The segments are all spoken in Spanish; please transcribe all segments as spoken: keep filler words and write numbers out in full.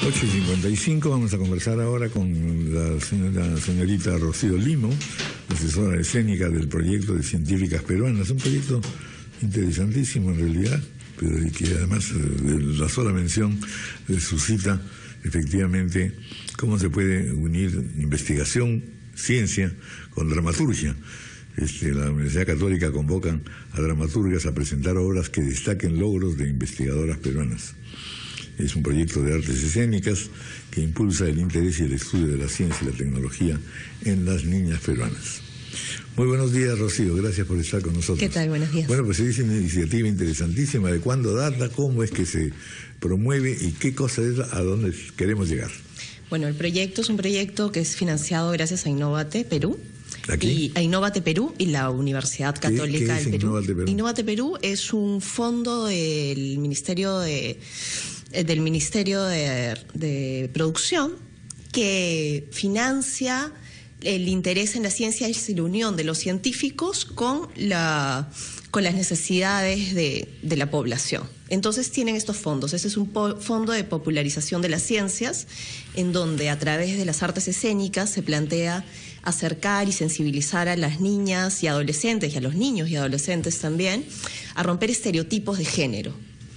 ocho y cincuenta y cinco, vamos a conversar ahora con la señora, señorita Rocío Limo, asesora escénica del proyecto de Científicas Peruanas. Un proyecto interesantísimo en realidad, pero que además de la sola mención eh, suscita efectivamente cómo se puede unir investigación, ciencia con dramaturgia. Este, la Universidad Católica convocan a dramaturgas a presentar obras que destaquen logros de investigadoras peruanas. Es un proyecto de artes escénicas que impulsa el interés y el estudio de la ciencia y la tecnología en las niñas peruanas. Muy buenos días, Rocío, gracias por estar con nosotros. ¿Qué tal? Buenos días. Bueno, pues se dice una iniciativa interesantísima. ¿De cuándo data? ¿Cómo es que se promueve? ¿Y qué cosa es a dónde queremos llegar? Bueno, el proyecto es un proyecto que es financiado gracias a Innovate Perú. ¿Aquí? Y a Innovate Perú y la Universidad Católica ¿Qué, qué es del Perú. Innovate Perú? Innovate Perú es un fondo del Ministerio de del Ministerio de, de Producción que financia el interés en la ciencia y la unión de los científicos con la con las necesidades de, de la población. Entonces tienen estos fondos. Ese es un fondo de popularización de las ciencias, en donde a través de las artes escénicas se plantea acercar y sensibilizar a las niñas y adolescentes, y a los niños y adolescentes también, a romper estereotipos de género.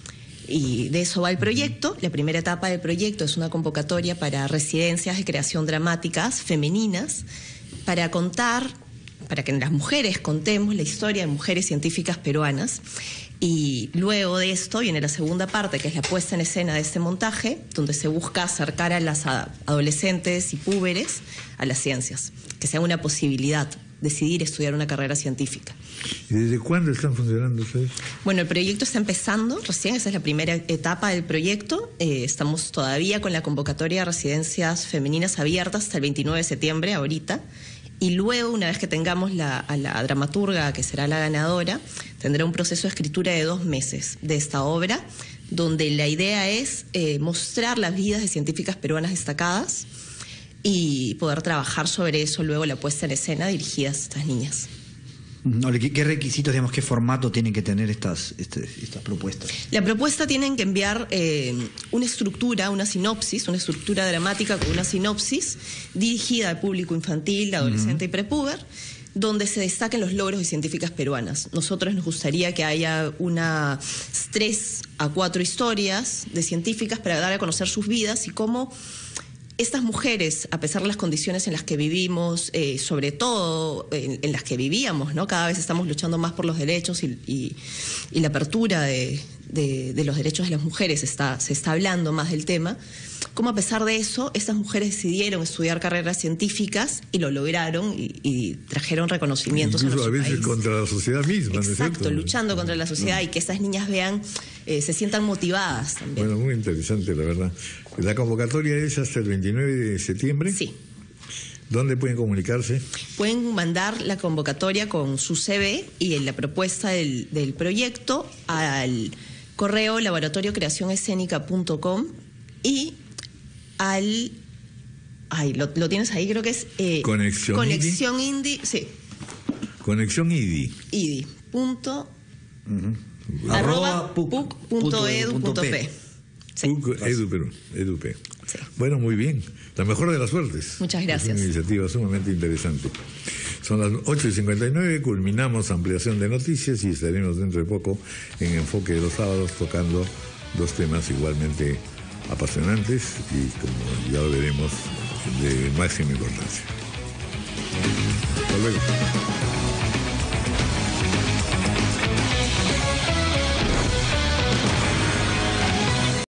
Y de eso va el proyecto. La primera etapa del proyecto es una convocatoria para residencias de creación dramáticas femeninas, para contar, para que las mujeres contemos la historia de mujeres científicas peruanas. Y luego de esto viene la segunda parte, que es la puesta en escena de este montaje, donde se busca acercar a las adolescentes y púberes a las ciencias, que sea una posibilidad decidir estudiar una carrera científica. ¿Y desde cuándo están funcionando ustedes? Bueno, el proyecto está empezando recién, esa es la primera etapa del proyecto. Eh, estamos todavía con la convocatoria de residencias femeninas abiertas hasta el veintinueve de septiembre, ahorita. Y luego, una vez que tengamos la, a la dramaturga, que será la ganadora, tendrá un proceso de escritura de dos meses de esta obra, donde la idea es eh, mostrar las vidas de científicas peruanas destacadas y poder trabajar sobre eso luego la puesta en escena dirigida a estas niñas. ¿Qué requisitos, digamos, qué formato tienen que tener estas, este, estas propuestas? La propuesta tienen que enviar eh, una estructura, una sinopsis, una estructura dramática con una sinopsis dirigida al público infantil, adolescente uh-huh. y prepúber, donde se destaquen los logros de científicas peruanas. Nosotros nos gustaría que haya unas tres a cuatro historias de científicas para dar a conocer sus vidas y cómo estas mujeres, a pesar de las condiciones en las que vivimos, eh, sobre todo en, en las que vivíamos, ¿no? Cada vez estamos luchando más por los derechos y, y, y la apertura de, de, de los derechos de las mujeres, está, se está hablando más del tema. Cómo a pesar de eso, estas mujeres decidieron estudiar carreras científicas y lo lograron y, y trajeron reconocimientos incluso a nuestro a veces país. Contra la sociedad misma. Exacto, ¿no es cierto? luchando contra la sociedad, y que estas niñas vean, eh, se sientan motivadas también. Bueno, muy interesante, la verdad. La convocatoria es hasta el veintinueve de septiembre. Sí. ¿Dónde pueden comunicarse? Pueden mandar la convocatoria con su C V y la propuesta del, del proyecto al correo laboratorio creación escénica punto com y al... Ay, lo, lo tienes ahí, creo que es... Eh, Conexión Conexión Indie, sí. Conexión I D I. I D I. Punto... Uh-huh. Arroba puc punto edu punto pe. Sí. Edu Perú, Edu P. Sí. Bueno, muy bien. La mejor de las suertes. Muchas gracias. Es una iniciativa sumamente interesante. Son las ocho y cincuenta y nueve, culminamos ampliación de noticias y estaremos dentro de poco en Enfoque de los Sábados tocando dos temas igualmente apasionantes y, como ya lo veremos, de máxima importancia. Hasta luego.